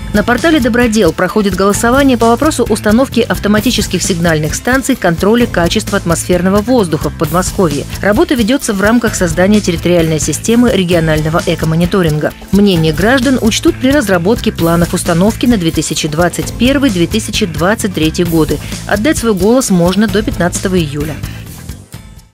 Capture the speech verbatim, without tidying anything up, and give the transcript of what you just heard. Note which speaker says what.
Speaker 1: На портале «Добродел» проходит голосование по вопросу установки автоматических сигнальных станций контроля качества атмосферного воздуха в Подмосковье. Работа ведется в рамках создания территориальной системы регионального экомониторинга. Мнение граждан учтут при разработке планов установки на две тысячи двадцать первый — две тысячи двадцать третий годы. Отдать свой голос можно до пятнадцатого июля.